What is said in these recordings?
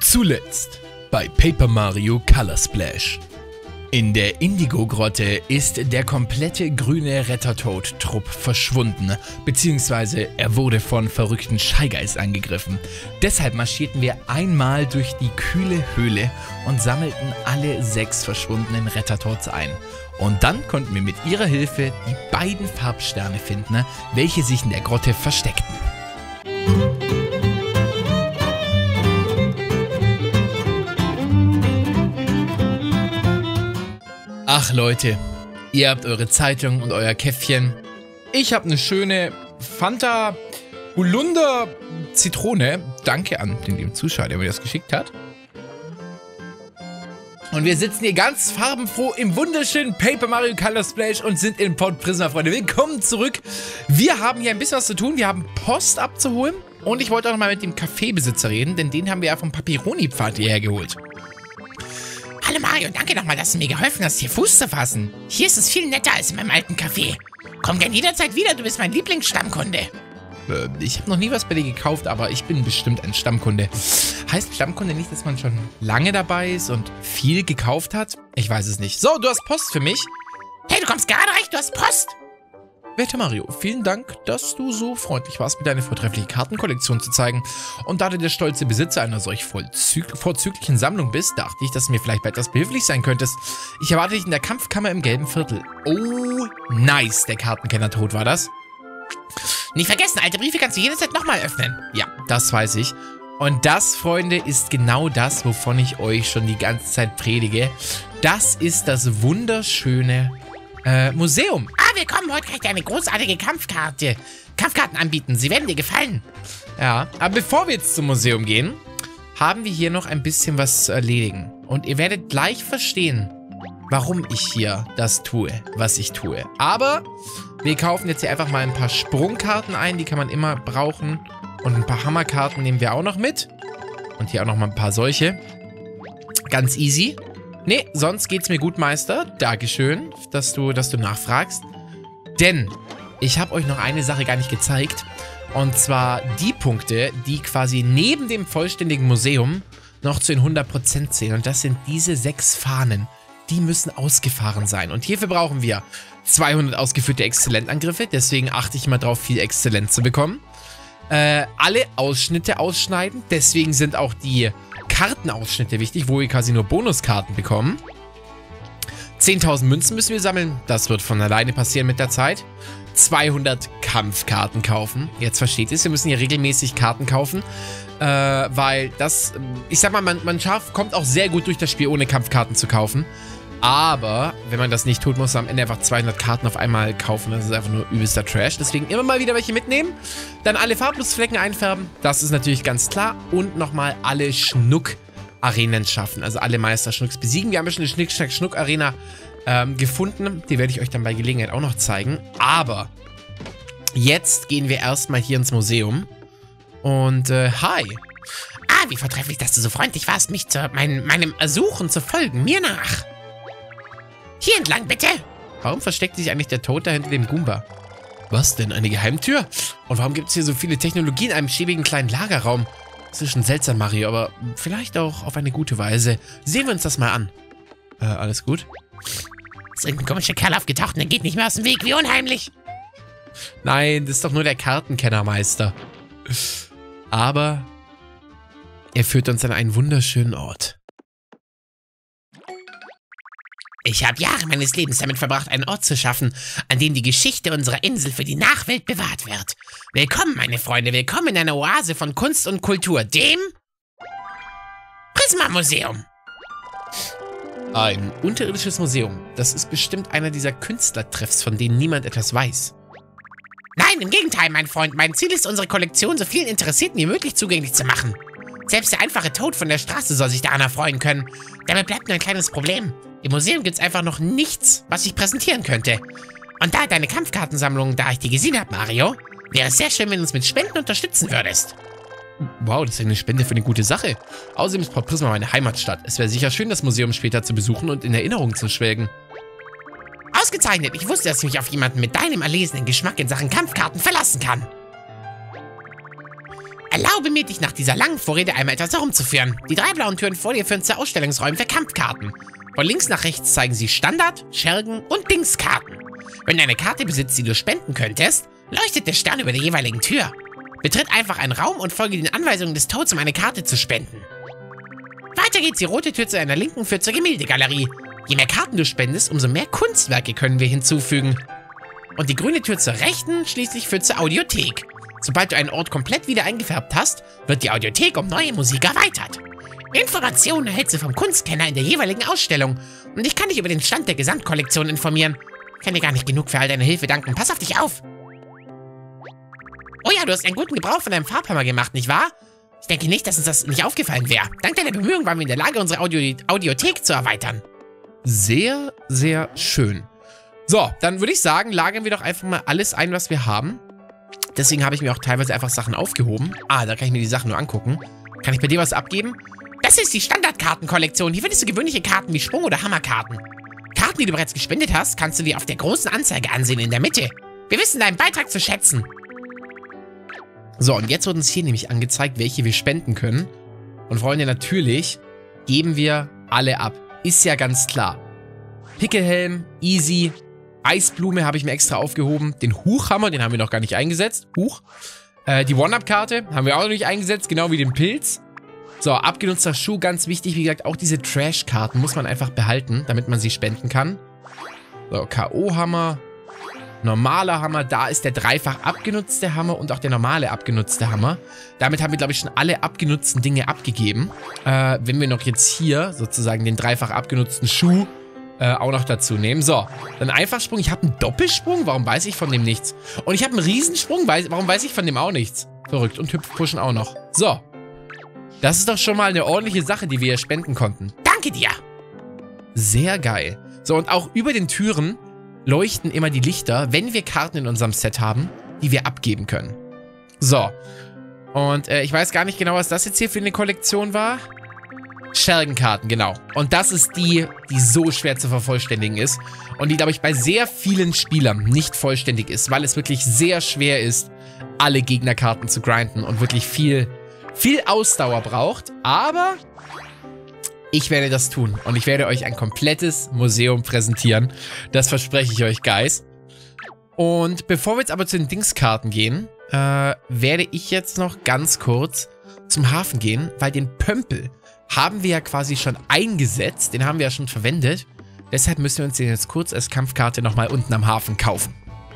Zuletzt bei Paper Mario Color Splash. In der Indigo-Grotte ist der komplette grüne Rettertoad-Trupp verschwunden, beziehungsweise er wurde von verrückten Shy Guys angegriffen. Deshalb marschierten wir einmal durch die kühle Höhle und sammelten alle 6 verschwundenen Rettertoads ein. Und dann konnten wir mit ihrer Hilfe die beiden Farbsterne finden, welche sich in der Grotte versteckten. Ach Leute, ihr habt eure Zeitung und euer Käffchen. Ich habe eine schöne Fanta Holunder Zitrone. Danke an den lieben Zuschauer, der mir das geschickt hat. Und wir sitzen hier ganz farbenfroh im wunderschönen Paper Mario Color Splash und sind in Port Prisma, Freunde. Willkommen zurück. Wir haben hier ein bisschen was zu tun. Wir haben Post abzuholen. Und ich wollte auch noch mal mit dem Kaffeebesitzer reden, denn den haben wir ja vom Papyroni-Pfad hierher geholt. Hallo Mario, danke nochmal, dass du mir geholfen hast, hier Fuß zu fassen. Hier ist es viel netter als in meinem alten Café. Komm gern jederzeit wieder, du bist mein Lieblingsstammkunde. Ich habe noch nie was bei dir gekauft, aber ich bin bestimmt ein Stammkunde. Heißt Stammkunde nicht, dass man schon lange dabei ist und viel gekauft hat? Ich weiß es nicht. So, du hast Post für mich. Hey, du kommst gerade recht, du hast Post. Werter Mario, vielen Dank, dass du so freundlich warst, mir deine vortreffliche Kartenkollektion zu zeigen. Und da du der stolze Besitzer einer solch vorzüglichen Sammlung bist, dachte ich, dass du mir vielleicht bei etwas behilflich sein könntest. Ich erwarte dich in der Kampfkammer im gelben Viertel. Oh, nice, der Kartenkenner tot war das. Nicht vergessen, alte Briefe kannst du jederzeit nochmal öffnen. Ja, das weiß ich. Und das, Freunde, ist genau das, wovon ich euch schon die ganze Zeit predige. Das ist das wunderschöne Museum. Willkommen, heute kann ich dir eine großartige Kampfkarten anbieten. Sie werden dir gefallen. Ja, aber bevor wir jetzt zum Museum gehen, haben wir hier noch ein bisschen was zu erledigen. Und ihr werdet gleich verstehen, warum ich hier das tue, was ich tue. Aber wir kaufen jetzt hier einfach mal ein paar Sprungkarten ein, die kann man immer brauchen. Und ein paar Hammerkarten nehmen wir auch noch mit. Und hier auch noch mal ein paar solche. Ganz easy. Nee, sonst geht's mir gut, Meister. Dankeschön, dass du nachfragst. Denn ich habe euch noch eine Sache gar nicht gezeigt. Und zwar die Punkte, die quasi neben dem vollständigen Museum noch zu den 100% zählen. Und das sind diese 6 Fahnen. Die müssen ausgefahren sein. Und hierfür brauchen wir 200 ausgeführte Exzellentangriffe. Deswegen achte ich mal drauf, viel Exzellenz zu bekommen. Alle Ausschnitte ausschneiden. Deswegen sind auch die Kartenausschnitte wichtig, wo wir quasi nur Bonuskarten bekommen. 10.000 Münzen müssen wir sammeln. Das wird von alleine passieren mit der Zeit. 200 Kampfkarten kaufen. Jetzt versteht ihr es, wir müssen hier regelmäßig Karten kaufen. Weil das, ich sag mal, man kommt auch sehr gut durch das Spiel, ohne Kampfkarten zu kaufen. Aber wenn man das nicht tut, muss man am Ende einfach 200 Karten auf einmal kaufen. Das ist einfach nur übelster Trash. Deswegen immer mal wieder welche mitnehmen. Dann alle Farblusflecken einfärben. Das ist natürlich ganz klar. Und nochmal alle Schnuck-Arenen schaffen. Also alle Meister-Schnucks besiegen. Wir haben ja schon eine Schnick-Schnack-Schnuck-Arena gefunden. Die werde ich euch dann bei Gelegenheit auch noch zeigen. Aber jetzt gehen wir erstmal hier ins Museum. Und hi. Wie vortrefflich, dass du so freundlich warst, mich meinem Ersuchen zu folgen. Mir nach. Hier entlang, bitte. Warum versteckt sich eigentlich der Toad da hinter dem Goomba? Was denn, eine Geheimtür? Und warum gibt es hier so viele Technologien in einem schäbigen kleinen Lagerraum? Das ist schon seltsam, Mario, aber vielleicht auch auf eine gute Weise. Sehen wir uns das mal an. Alles gut? Ist irgendein komischer Kerl aufgetaucht und der geht nicht mehr aus dem Weg. Wie unheimlich. Nein, das ist doch nur der Kartenkennermeister. Aber er führt uns an einen wunderschönen Ort. Ich habe Jahre meines Lebens damit verbracht, einen Ort zu schaffen, an dem die Geschichte unserer Insel für die Nachwelt bewahrt wird. Willkommen, meine Freunde, willkommen in einer Oase von Kunst und Kultur, dem Prisma-Museum. Ein unterirdisches Museum. Das ist bestimmt einer dieser Künstlertreffs, von denen niemand etwas weiß. Nein, im Gegenteil, mein Freund. Mein Ziel ist, unsere Kollektion so vielen Interessierten wie möglich zugänglich zu machen. Selbst der einfache Toad von der Straße soll sich daran erfreuen können. Dabei bleibt nur ein kleines Problem. Im Museum gibt es einfach noch nichts, was ich präsentieren könnte. Und da deine Kampfkartensammlung, da ich die gesehen habe, Mario, wäre es sehr schön, wenn du uns mit Spenden unterstützen würdest. Wow, das ist eine Spende für eine gute Sache. Außerdem ist Port Prisma meine Heimatstadt. Es wäre sicher schön, das Museum später zu besuchen und in Erinnerung zu schwelgen. Ausgezeichnet. Ich wusste, dass ich mich auf jemanden mit deinem erlesenen Geschmack in Sachen Kampfkarten verlassen kann. Erlaube mir, dich nach dieser langen Vorrede einmal etwas herumzuführen. Die 3 blauen Türen vor dir führen zu Ausstellungsräumen für Kampfkarten. Von links nach rechts zeigen sie Standard, Schergen und Dingskarten. Wenn du eine Karte besitzt, die du spenden könntest, leuchtet der Stern über der jeweiligen Tür. Betritt einfach einen Raum und folge den Anweisungen des Toads, um eine Karte zu spenden. Weiter geht's, die rote Tür zu einer linken führt zur Gemäldegalerie. Je mehr Karten du spendest, umso mehr Kunstwerke können wir hinzufügen. Und die grüne Tür zur rechten schließlich führt zur Audiothek. Sobald du einen Ort komplett wieder eingefärbt hast, wird die Audiothek um neue Musik erweitert. Informationen erhältst du vom Kunstkenner in der jeweiligen Ausstellung. Und ich kann dich über den Stand der Gesamtkollektion informieren. Ich kann dir gar nicht genug für all deine Hilfe danken. Pass auf dich auf! Oh ja, du hast einen guten Gebrauch von deinem Farbhammer gemacht, nicht wahr? Ich denke nicht, dass uns das nicht aufgefallen wäre. Dank deiner Bemühungen waren wir in der Lage, unsere Audiothek zu erweitern. Sehr, sehr schön. So, dann würde ich sagen, lagern wir doch einfach mal alles ein, was wir haben. Deswegen habe ich mir auch teilweise einfach Sachen aufgehoben. Ah, da kann ich mir die Sachen nur angucken. Kann ich bei dir was abgeben? Das ist die Standardkartenkollektion. Hier findest du gewöhnliche Karten wie Sprung- oder Hammerkarten. Karten, die du bereits gespendet hast, kannst du dir auf der großen Anzeige ansehen in der Mitte. Wir wissen deinen Beitrag zu schätzen. So, und jetzt wird uns hier nämlich angezeigt, welche wir spenden können. Und Freunde, natürlich geben wir alle ab. Ist ja ganz klar. Pickelhelm, easy. Eisblume habe ich mir extra aufgehoben. Den Huchhammer, den haben wir noch gar nicht eingesetzt. Huch. Die One-Up-Karte haben wir auch noch nicht eingesetzt, genau wie den Pilz. So, abgenutzter Schuh, ganz wichtig. Wie gesagt, auch diese Trash-Karten muss man einfach behalten, damit man sie spenden kann. So, K.O.-Hammer. Normaler Hammer, da ist der dreifach abgenutzte Hammer und auch der normale abgenutzte Hammer. Damit haben wir, glaube ich, schon alle abgenutzten Dinge abgegeben. Wenn wir noch jetzt hier sozusagen den dreifach abgenutzten Schuh auch noch dazu nehmen. So, dann Einfachsprung. Ich habe einen Doppelsprung, warum weiß ich von dem nichts? Und ich habe einen Riesensprung, warum weiß ich von dem auch nichts? Verrückt. Und Hüpfpushen auch noch. So, das ist doch schon mal eine ordentliche Sache, die wir hier spenden konnten. Danke dir. Sehr geil. So, und auch über den Türen leuchten immer die Lichter, wenn wir Karten in unserem Set haben, die wir abgeben können. So. Und ich weiß gar nicht genau, was das jetzt hier für eine Kollektion war. Schergenkarten, genau. Und das ist die so schwer zu vervollständigen ist. Und die, glaube ich, bei sehr vielen Spielern nicht vollständig ist, weil es wirklich sehr schwer ist, alle Gegnerkarten zu grinden und wirklich viel Ausdauer braucht. Aber ich werde das tun und ich werde euch ein komplettes Museum präsentieren. Das verspreche ich euch, Guys. Und bevor wir jetzt aber zu den Dingskarten gehen, werde ich jetzt noch ganz kurz zum Hafen gehen, weil den Pömpel haben wir ja quasi schon eingesetzt. Den haben wir ja schon verwendet. Deshalb müssen wir uns den jetzt kurz als Kampfkarte nochmal unten am Hafen kaufen.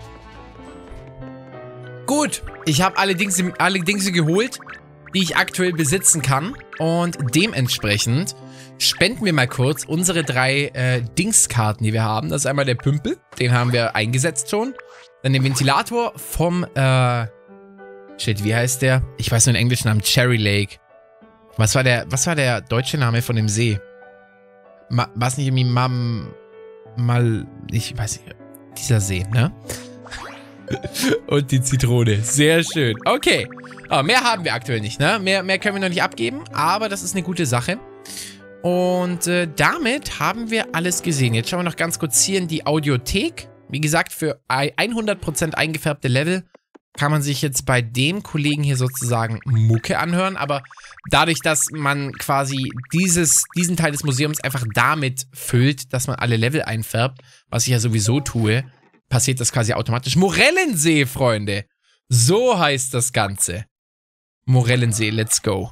Gut, ich habe alle Dingse geholt, die ich aktuell besitzen kann. Und dementsprechend spenden wir mal kurz unsere 3 Dingskarten, die wir haben. Das ist einmal der Pümpel, den haben wir eingesetzt schon. Dann den Ventilator vom, shit, wie heißt der? Ich weiß nur den englischen Namen, Cherry Lake. Was war der deutsche Name von dem See? War es nicht irgendwie ich weiß nicht, dieser See, ne? Und die Zitrone, sehr schön. Okay, aber mehr haben wir aktuell nicht, ne? Mehr können wir noch nicht abgeben, aber das ist eine gute Sache. Und damit haben wir alles gesehen. Jetzt schauen wir noch ganz kurz hier in die Audiothek. Wie gesagt, für 100% eingefärbte Level kann man sich jetzt bei dem Kollegen hier sozusagen Mucke anhören. Aber dadurch, dass man quasi diesen Teil des Museums einfach damit füllt, dass man alle Level einfärbt, was ich ja sowieso tue, passiert das quasi automatisch. Morellensee, Freunde. So heißt das Ganze. Morellensee, let's go.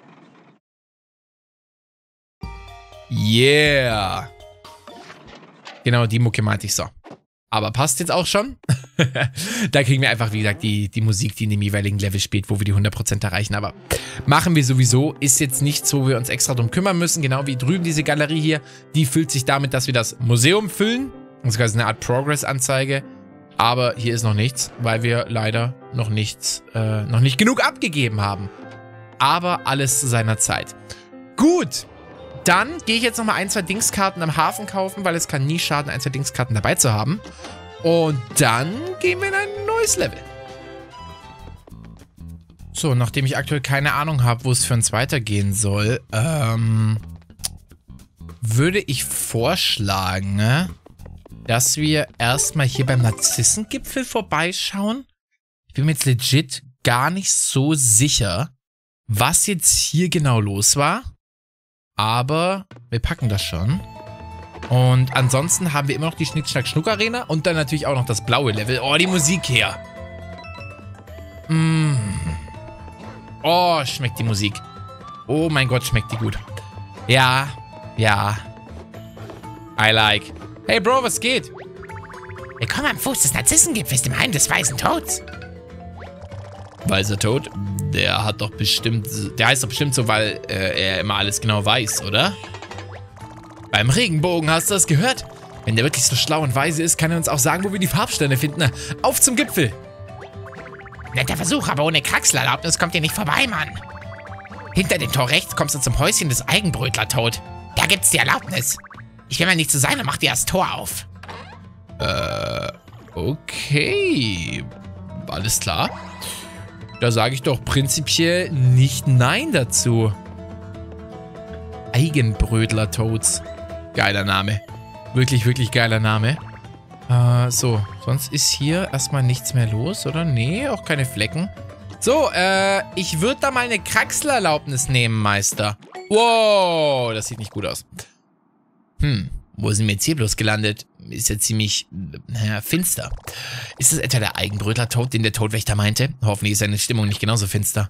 Yeah. Genau, die Mucke meinte ich so. Aber passt jetzt auch schon. Da kriegen wir einfach, wie gesagt, die Musik, die in dem jeweiligen Level spielt, wo wir die 100% erreichen. Aber machen wir sowieso. Ist jetzt nichts, wo wir uns extra drum kümmern müssen. Genau wie drüben diese Galerie hier. Die füllt sich damit, dass wir das Museum füllen. Das ist quasi eine Art Progress-Anzeige. Aber hier ist noch nichts, weil wir leider noch nicht genug abgegeben haben. Aber alles zu seiner Zeit. Gut. Dann gehe ich jetzt nochmal 1, 2 Dingskarten am Hafen kaufen, weil es kann nie schaden, 1, 2 Dingskarten dabei zu haben. Und dann gehen wir in ein neues Level. So, nachdem ich aktuell keine Ahnung habe, wo es für uns weitergehen soll, würde ich vorschlagen, dass wir erstmal hier beim Narzissengipfel vorbeischauen. Ich bin mir jetzt legit gar nicht so sicher, was jetzt hier genau los war. Aber wir packen das schon. Und ansonsten haben wir immer noch die Schnick-Schnack-Schnuck-Arena und dann natürlich auch noch das blaue Level. Oh, die Musik hier. Oh, schmeckt die Musik. Oh mein Gott, schmeckt die gut. Ja, ja. I like. Hey Bro, was geht? Willkommen am Fuß des Narzissengipfels, dem Heim des weißen Toads. Weißer Tod? Der hat doch bestimmt... Der heißt doch bestimmt so, weil er immer alles genau weiß, oder? Beim Regenbogen, hast du das gehört? Wenn der wirklich so schlau und weise ist, kann er uns auch sagen, wo wir die Farbsterne finden. Auf zum Gipfel! Netter Versuch, aber ohne Kraxelerlaubnis kommt ihr nicht vorbei, Mann. Hinter dem Tor rechts kommst du zum Häuschen des Eigenbrötler-Toad. Da gibt's die Erlaubnis. Ich will mal nicht zu sein und mach dir das Tor auf. Okay. Alles klar. Da sage ich doch prinzipiell nicht Nein dazu. Eigenbrötler-Toads. Geiler Name. Wirklich, wirklich geiler Name. So, sonst ist hier erstmal nichts mehr los, oder? Nee, auch keine Flecken. So, ich würde da mal eine Kraxelerlaubnis nehmen, Meister. Wow, das sieht nicht gut aus. Wo sind wir jetzt hier bloß gelandet? Ist ja ziemlich, finster. Ist das etwa der Eigenbrötler-Toad, den der Todwächter meinte? Hoffentlich ist seine Stimmung nicht genauso finster.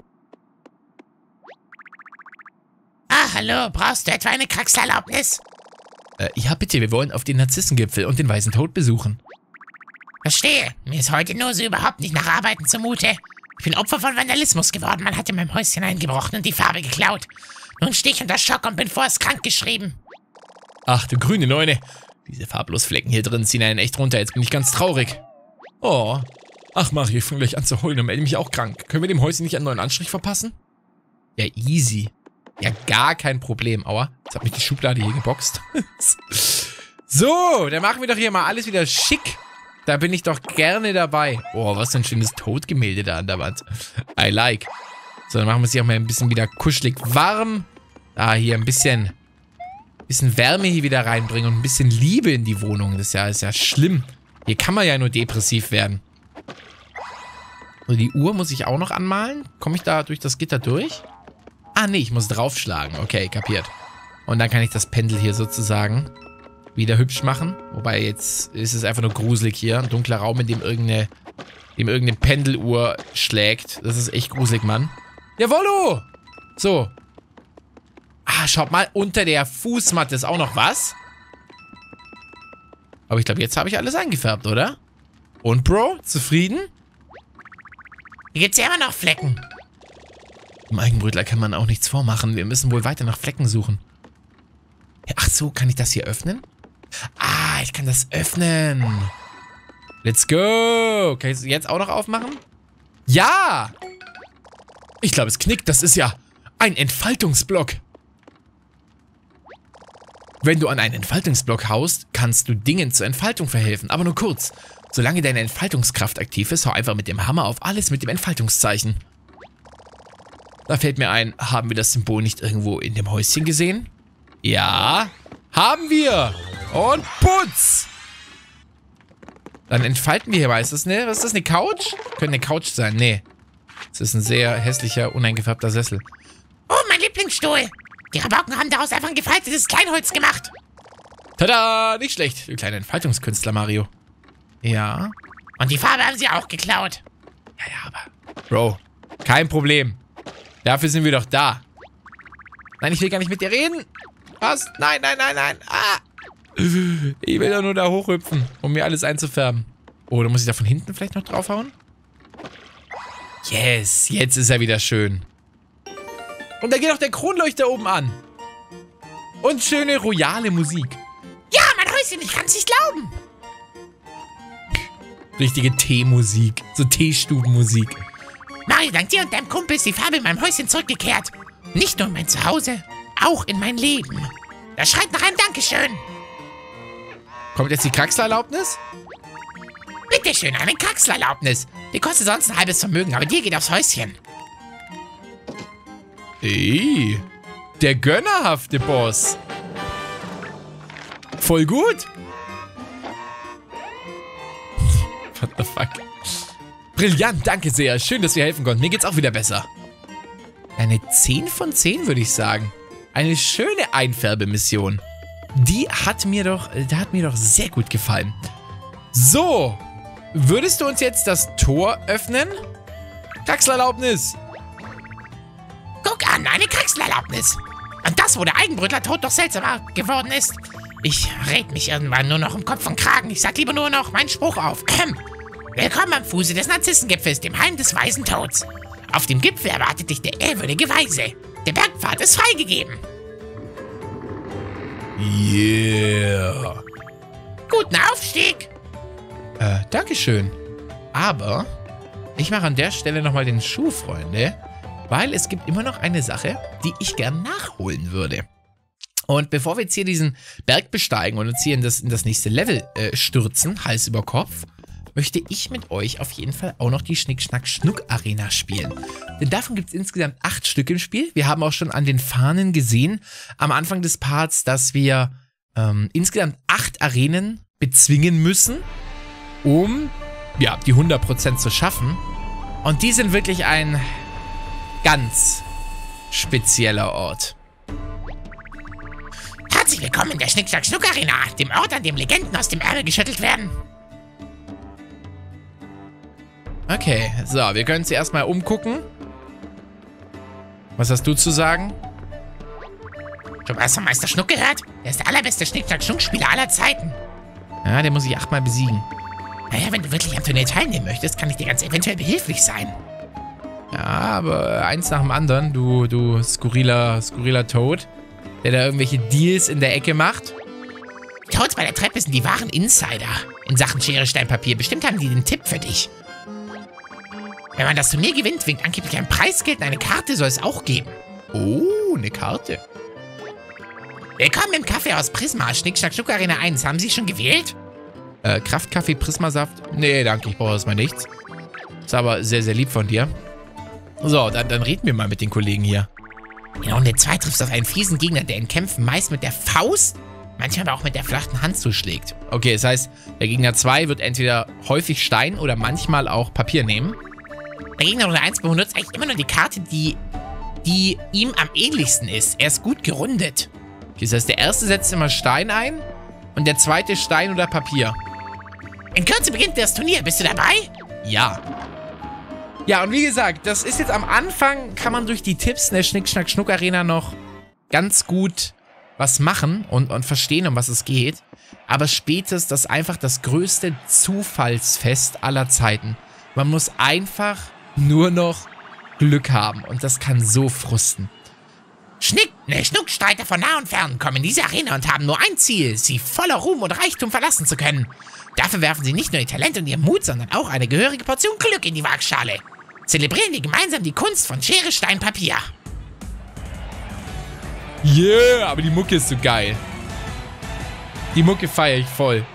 Ah, hallo, brauchst du etwa eine Kraxelerlaubnis? Ja, bitte, wir wollen auf den Narzissengipfel und den weißen Tod besuchen. Verstehe. Mir ist heute nur so überhaupt nicht nach Arbeiten zumute. Ich bin Opfer von Vandalismus geworden. Man hat in meinem Häuschen eingebrochen und die Farbe geklaut. Nun stehe ich unter Schock und bin vorerst krank geschrieben. Ach, du grüne Neune. Diese farblos Flecken hier drin ziehen einen echt runter. Jetzt bin ich ganz traurig. Oh. Ach, Mario, ich fange gleich an zu heulen und melde mich auch krank. Können wir dem Häuschen nicht einen neuen Anstrich verpassen? Ja, easy. Ja, gar kein Problem. Aua, jetzt hat mich die Schublade hier geboxt. So, dann machen wir doch hier mal alles wieder schick. Da bin ich doch gerne dabei. Oh, was für ein schönes Todgemälde da an der Wand. I like. So, dann machen wir es hier auch mal ein bisschen wieder kuschelig warm. Ah, hier ein bisschen Wärme hier wieder reinbringen und ein bisschen Liebe in die Wohnung. Das ist ja schlimm. Hier kann man ja nur depressiv werden. So, die Uhr muss ich auch noch anmalen. Komme ich da durch das Gitter durch? Ah, nee, ich muss draufschlagen. Okay, kapiert. Und dann kann ich das Pendel hier sozusagen wieder hübsch machen. Wobei, jetzt ist es einfach nur gruselig hier. Ein dunkler Raum, in dem irgendeine Pendeluhr schlägt. Das ist echt gruselig, Mann. Jawollo! So. Ah, schaut mal, unter der Fußmatte ist auch noch was. Aber ich glaube, jetzt habe ich alles eingefärbt, oder? Und, Bro? Zufrieden? Hier gibt's ja immer noch Flecken. Im Eigenbrötler kann man auch nichts vormachen. Wir müssen wohl weiter nach Flecken suchen. Ach so, kann ich das hier öffnen? Ah, ich kann das öffnen. Let's go. Kann ich es jetzt auch noch aufmachen? Ja! Ich glaube, es knickt. Das ist ja ein Entfaltungsblock. Wenn du an einen Entfaltungsblock haust, kannst du Dingen zur Entfaltung verhelfen. Aber nur kurz. Solange deine Entfaltungskraft aktiv ist, hau einfach mit dem Hammer auf alles mit dem Entfaltungszeichen. Da fällt mir ein, haben wir das Symbol nicht irgendwo in dem Häuschen gesehen? Ja, haben wir. Und putz. Dann entfalten wir hier meistens, ne? Was ist das, eine Couch? Könnte eine Couch sein, nee. Das ist ein sehr hässlicher, uneingefärbter Sessel. Oh, mein Lieblingsstuhl. Die Rabauken haben daraus einfach ein gefaltetes Kleinholz gemacht. Tada, nicht schlecht. Du kleiner Entfaltungskünstler, Mario. Ja. Und die Farbe haben sie auch geklaut. Ja, aber... Bro, kein Problem. Dafür sind wir doch da. Nein, ich will gar nicht mit dir reden. Was? Nein, nein, nein, nein. Ah. Ich will doch nur da hochhüpfen, um mir alles einzufärben. Oh, da muss ich da von hinten vielleicht noch draufhauen? Yes, jetzt ist er wieder schön. Und da geht auch der Kronleuchter oben an. Und schöne royale Musik. Ja, mein Häuschen, ich kann's nicht glauben. Richtige Teemusik. So Teestubenmusik. Mario, dank dir und deinem Kumpel ist die Farbe in meinem Häuschen zurückgekehrt. Nicht nur in mein Zuhause, auch in mein Leben. Das schreit nach einem Dankeschön. Kommt jetzt die Kraxelerlaubnis? Bitteschön, eine Kraxelerlaubnis. Die kostet sonst ein halbes Vermögen, aber dir geht aufs Häuschen. Ey, der gönnerhafte Boss. Voll gut. What the fuck? Brillant, danke sehr. Schön, dass wir helfen konnten. Mir geht's auch wieder besser. Eine 10 von 10, würde ich sagen. Eine schöne Einfärbemission. Die hat mir doch sehr gut gefallen. So, würdest du uns jetzt das Tor öffnen? Kraxelerlaubnis. Guck an, eine Kraxelerlaubnis. Und das, wo der Eigenbrötler-Tod doch seltsamer geworden ist. Ich red mich irgendwann nur noch um Kopf und Kragen. Ich sag lieber nur noch meinen Spruch auf. Willkommen am Fuße des Narzissengipfels, dem Heim des weisen Toads. Auf dem Gipfel erwartet dich der ehrwürdige Weise. Der Bergpfad ist freigegeben. Yeah. Guten Aufstieg. Dankeschön. Aber ich mache an der Stelle nochmal den Schuh, Freunde, weil es gibt immer noch eine Sache, die ich gern nachholen würde. Und bevor wir jetzt hier diesen Berg besteigen und uns hier in das nächste Level stürzen, Hals über Kopf, möchte ich mit euch auf jeden Fall auch noch die Schnick-Schnack-Schnuck-Arena spielen. Denn davon gibt es insgesamt 8 Stück im Spiel. Wir haben auch schon an den Fahnen gesehen, am Anfang des Parts, dass wir insgesamt 8 Arenen bezwingen müssen, um ja, die 100% zu schaffen. Und die sind wirklich ein ganz spezieller Ort. Herzlich willkommen in der Schnick-Schnack-Schnuck-Arena, dem Ort, an dem Legenden aus dem Ärmel geschüttelt werden. Okay, so, wir können uns erstmal umgucken. Was hast du zu sagen? Du hast von Meister Schnuck gehört? Er ist der allerbeste Schnick-Schnack-Schnuck-Spieler aller Zeiten. Ja, den muss ich 8-mal besiegen. Naja, wenn du wirklich am Turnier teilnehmen möchtest, kann ich dir ganz eventuell behilflich sein. Ja, aber eins nach dem anderen, du skurriler Toad, der da irgendwelche Deals in der Ecke macht. Die Toads bei der Treppe sind die wahren Insider in Sachen Schere, Stein, Papier. Bestimmt haben die den Tipp für dich. Wenn man das Turnier gewinnt, winkt angeblich ein Preisgeld und eine Karte soll es auch geben. Oh, eine Karte. Willkommen im Kaffeehaus Prisma, Schnick-Schnack-Schnuck-Arena 1. Haben Sie schon gewählt? Kraftkaffee, Prismasaft? Nee, danke, ich brauche erstmal nichts. Ist aber sehr, sehr lieb von dir. So, dann reden wir mal mit den Kollegen hier. In Runde 2 triffst du auf einen fiesen Gegner, der in Kämpfen meist mit der Faust, manchmal aber auch mit der flachen Hand zuschlägt. Okay, das heißt, der Gegner 2 wird entweder häufig Stein oder manchmal auch Papier nehmen. Der Gegner Runde 1 benutzt eigentlich immer nur die Karte, die ihm am ähnlichsten ist. Er ist gut gerundet. Okay, das heißt, der erste setzt immer Stein ein und der zweite Stein oder Papier. In Kürze beginnt das Turnier. Bist du dabei? Ja. Ja, und wie gesagt, das ist jetzt am Anfang, kann man durch die Tipps in der Schnick-Schnack-Schnuck-Arena noch ganz gut was machen und verstehen, um was es geht. Aber später ist das einfach das größte Zufallsfest aller Zeiten. Man muss einfach nur noch Glück haben und das kann so frusten. Schnuckstreiter von nah und fern kommen in diese Arena und haben nur ein Ziel, sie voller Ruhm und Reichtum verlassen zu können. Dafür werfen sie nicht nur ihr Talent und ihren Mut, sondern auch eine gehörige Portion Glück in die Waagschale. Zelebrieren wir gemeinsam die Kunst von Schere, Stein, Papier. Yeah, aber die Mucke ist so geil. Die Mucke feiere ich voll.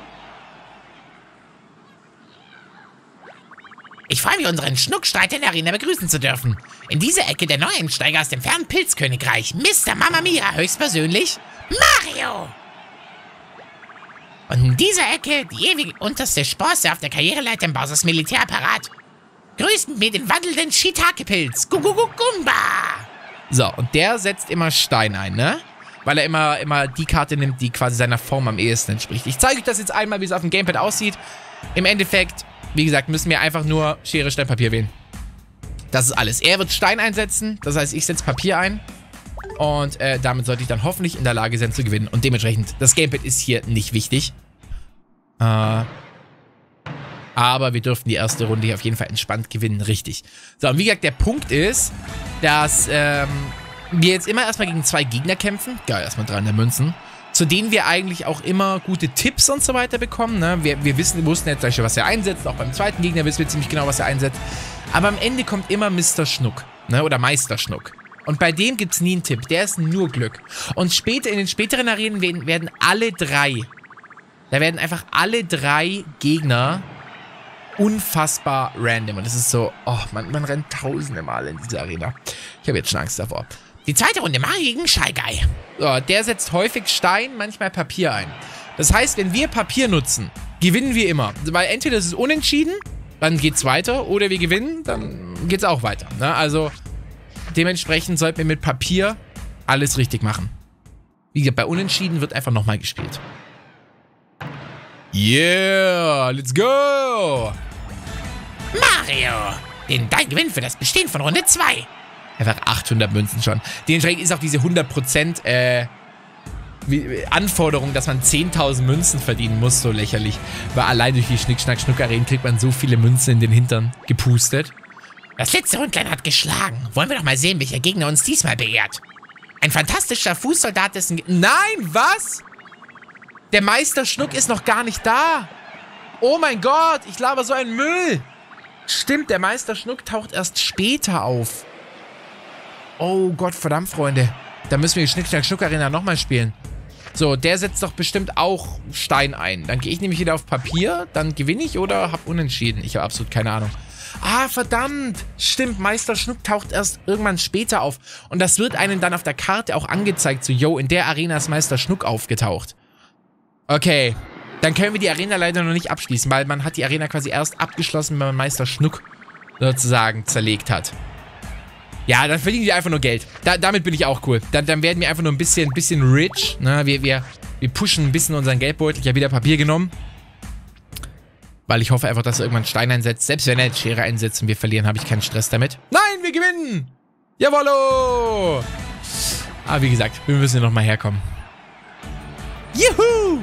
Ich freue mich, unseren Schnuckstreiter in der Arena begrüßen zu dürfen. In dieser Ecke der Neueinsteiger aus dem fernen Pilzkönigreich, Mr. Mamma Mia, höchstpersönlich, Mario! Und in dieser Ecke die ewig unterste Sprosse auf der Karriereleiter im Bowsers Militärapparat. Grüßt mit mir den wandelnden Shiitake-Pilz, Gumba! So, und der setzt immer Stein ein, ne? Weil er immer die Karte nimmt, die quasi seiner Form am ehesten entspricht. Ich zeige euch das jetzt einmal, wie es auf dem Gamepad aussieht. Im Endeffekt, wie gesagt, müssen wir einfach nur Schere, Stein, Papier wählen. Das ist alles. Er wird Stein einsetzen, das heißt, ich setze Papier ein. Und damit sollte ich dann hoffentlich in der Lage sein zu gewinnen. Und dementsprechend, das Gamepad ist hier nicht wichtig. Aber wir dürften die erste Runde hier auf jeden Fall entspannt gewinnen, richtig. So, und wie gesagt, der Punkt ist, dass wir jetzt immer erstmal gegen 2 Gegner kämpfen. Geil, erstmal 300 Münzen. Zu denen wir eigentlich auch immer gute Tipps und so weiter bekommen. Ne? Wir wussten jetzt gleich, was er einsetzt. Auch beim zweiten Gegner wissen wir ziemlich genau, was er einsetzt. Aber am Ende kommt immer Mr. Schnuck, ne? Oder Meister Schnuck. Und bei dem gibt es nie einen Tipp. Der ist nur Glück. Und später, in den späteren Arenen werden alle 3. Da werden einfach alle 3 Gegner unfassbar random. Und das ist so, oh, man rennt tausende Male in diese Arena. Ich habe jetzt schon Angst davor. Die zweite Runde Mario gegen Shy Guy. So, der setzt häufig Stein, manchmal Papier ein. Das heißt, wenn wir Papier nutzen, gewinnen wir immer. Weil entweder ist es unentschieden, dann geht's weiter, oder wir gewinnen, dann geht's auch weiter. Ne? Also, dementsprechend sollten wir mit Papier alles richtig machen. Wie gesagt, bei Unentschieden wird einfach nochmal gespielt. Yeah, let's go! Mario, dein Gewinn für das Bestehen von Runde 2. Einfach 800 Münzen schon. Dementsprechend ist auch diese 100% Anforderung, dass man 10.000 Münzen verdienen muss, so lächerlich. Weil allein durch die Schnick-Schnack-Schnuck-Arenen kriegt man so viele Münzen in den Hintern gepustet. Das letzte Rundlein hat geschlagen. Wollen wir doch mal sehen, welcher Gegner uns diesmal beehrt. Ein fantastischer Fußsoldat ist ein... Nein, was? Der Meister Schnuck ist noch gar nicht da. Oh mein Gott, ich laber so einen Müll. Stimmt, der Meister Schnuck taucht erst später auf. Oh Gott, verdammt, Freunde. Da müssen wir die Schnick-Schnack-Schnuck-Arena nochmal spielen. So, der setzt doch bestimmt auch Stein ein. Dann gehe ich nämlich wieder auf Papier, dann gewinne ich oder habe unentschieden. Ich habe absolut keine Ahnung. Ah, verdammt. Stimmt, Meister Schnuck taucht erst irgendwann später auf. Und das wird einem dann auf der Karte auch angezeigt. So, yo, in der Arena ist Meister Schnuck aufgetaucht. Okay, dann können wir die Arena leider noch nicht abschließen, weil man hat die Arena quasi erst abgeschlossen, wenn man Meister Schnuck sozusagen zerlegt hat. Ja, dann verdienen die einfach nur Geld. Damit bin ich auch cool. Dann werden wir einfach nur ein bisschen rich. Ne? Wir pushen ein bisschen unseren Geldbeutel. Ich habe wieder Papier genommen. Weil ich hoffe einfach, dass er irgendwann Stein einsetzt. Selbst wenn er jetzt Schere einsetzt und wir verlieren, habe ich keinen Stress damit. Nein, wir gewinnen! Jawollo! Aber wie gesagt, wir müssen hier nochmal herkommen. Juhu!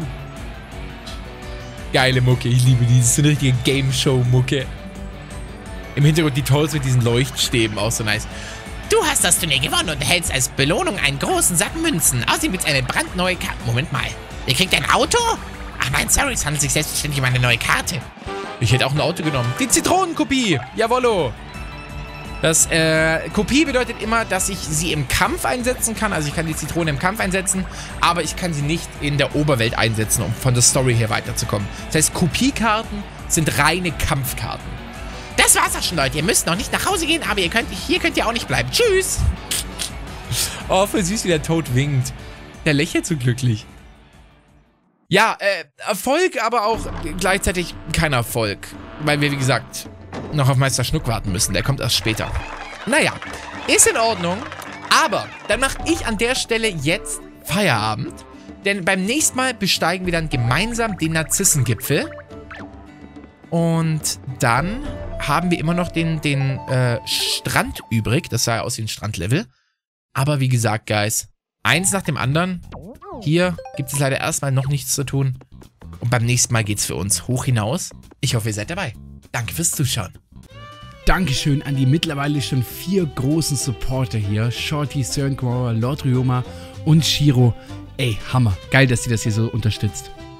Geile Mucke, ich liebe die. Das ist so eine richtige Game-Show-Mucke. Im Hintergrund die Toads mit diesen Leuchtstäben, auch so nice. Du hast das Turnier gewonnen und erhältst als Belohnung einen großen Sack Münzen. Außerdem gibt es eine brandneue Karte. Moment mal. Ihr kriegt ein Auto? Ach nein, sorry, es handelt sich selbstverständlich um eine neue Karte. Ich hätte auch ein Auto genommen. Die Zitronenkopie. Jawollo. Das, Kopie bedeutet immer, dass ich sie im Kampf einsetzen kann. Also ich kann die Zitrone im Kampf einsetzen, aber ich kann sie nicht in der Oberwelt einsetzen, um von der Story her weiterzukommen. Das heißt, Kopiekarten sind reine Kampfkarten. Das war's auch schon, Leute. Ihr müsst noch nicht nach Hause gehen, aber hier könnt ihr auch nicht bleiben. Tschüss. Oh, voll süß, wie der Toad winkt. Der lächelt so glücklich. Ja, Erfolg, aber auch gleichzeitig kein Erfolg. Weil wir, wie gesagt, noch auf Meister Schnuck warten müssen. Der kommt erst später. Naja, ist in Ordnung. Aber dann mache ich an der Stelle jetzt Feierabend. Denn beim nächsten Mal besteigen wir dann gemeinsam den Narzissengipfel. Und dann haben wir immer noch den Strand übrig. Das sah ja aus wie ein Strandlevel. Aber wie gesagt, Guys, eins nach dem anderen. Hier gibt es leider erstmal noch nichts zu tun. Und beim nächsten Mal geht's für uns hoch hinaus. Ich hoffe, ihr seid dabei. Danke fürs Zuschauen. Dankeschön an die mittlerweile schon 4 großen Supporter hier. Shorty, Cernquower, Lord Ryoma und Shiro. Ey, Hammer. Geil, dass ihr das hier so unterstützt.